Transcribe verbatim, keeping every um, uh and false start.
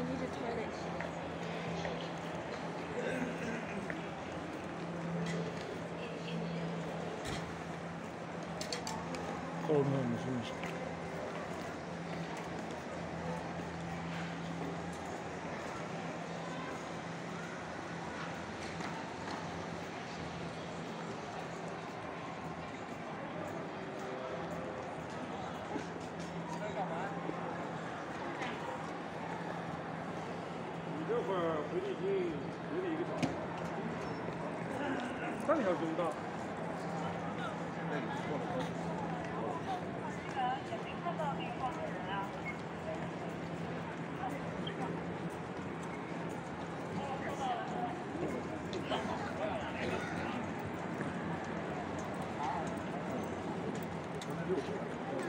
need a toilet. 后面你是什么？ 这会儿回去已经有点一个小时，三个小时不到。现在已经过了多久？ 这个也没看到那个报的人啊。 六